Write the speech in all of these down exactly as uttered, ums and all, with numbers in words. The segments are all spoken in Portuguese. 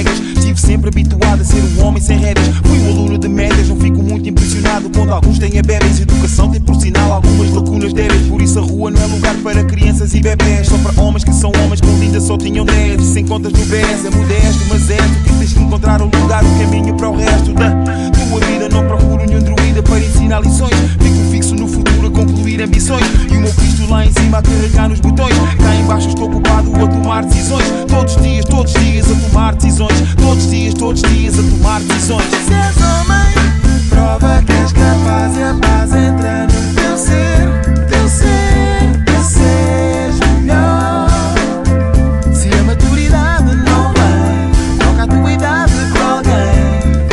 colegas. Estive sempre habituado a ser um homem sem regras. Fui um aluno de médias, não fico muito impressionado quando alguns têm a bebês. Educação tem por sinal algumas lacunas débeis. Por isso a rua não é lugar para crianças e bebés. Só para homens que são homens, com linda só tinham dez. Sem contas no B S, é modesto, mas é tu que tens que encontrar um lugar, um caminho para o resto da tua vida. Não procuro nenhum druida para ensinar lições. Fico fixo no futuro a concluir ambições. E o meu Cristo lá em cima a carregar nos botões. Cá em baixo estou ocupado a tomar decisões. Todos os dias, todos os dias a tomar decisões. Todos os dias, todos os dias a tomar decisões. Se és homem, prova que és capaz e a paz entra no teu ser. Teu ser, que seja melhor. Se a maturidade não vem, troca a tua idade por alguém.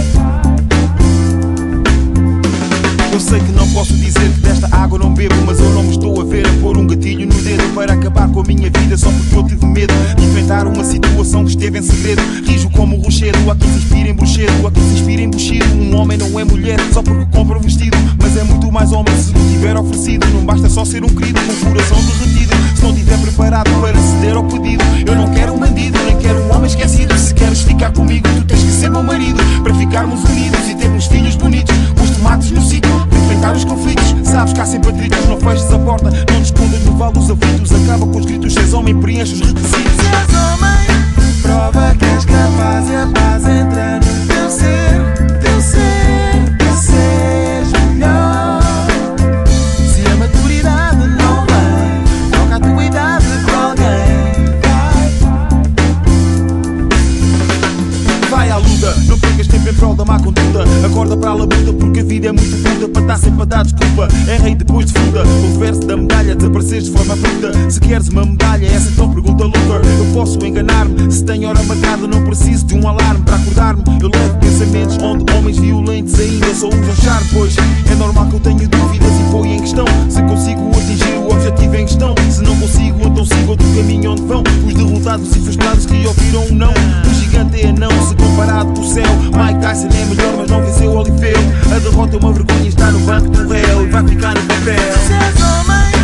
Vai. Eu sei que não posso dizer que desta água não bebo, mas eu não me estou a ver a pôr um gatilho no dedo para acabar com a minha vida só porque eu tive medo de enfrentar uma situação que esteve em segredo. Rijo como o rochedo, há quem se inspira em bruxedo, há quem se inspira em buchido. Um homem não é mulher só porque compra um vestido, mas é muito mais homem se lhe tiver oferecido. Não basta só ser um querido com o coração derretido, se não estiver preparado para ceder ao pedido. Eu não quero um bandido, nem quero um homem esquecido. Se queres ficar comigo, tu tens que ser meu marido, para ficarmos unidos e termos filhos bonitos, com os tomates no sítio, para enfrentar os conflitos. Sabes que há sempre atritos, não feches a porta, não te escondas no vale dos aflitos. Acaba com os gritos, se és homem, preenche os requisitos. Se és homem, prova que és capaz e a paz entra no teu ser. Teu ser, que seja melhor. Se a maturidade não vem, troca a tua idade por alguém. Vai. Vai à luta, não percas tempo em prol da má conduta. Acorda para a labuta porque a vida é muito curta para estar sempre a dar desculpa. É rei depois de fruta, o reverso da medalha, desapareceres de forma abrupta. Se queres uma medalha, essa então pergunta Luther. Eu posso enganar-me, se tenho hora marcada não preciso de um alarme para acordar-me. Eu levo pensamentos onde homens violentos ainda só usam charme. Pois é normal que eu tenha dúvidas e põe em questão se consigo atingir o objetivo em questão. Se não consigo, então sigo outro caminho onde vão os derrotados e frustrados que ouviram um não. O gigante é não, se comparado com o céu. Mike Tyson é melhor, mas não venceu Holyfield. A derrota é uma vergonha, está no banco do réu e vai ficar no papel. Se és homem,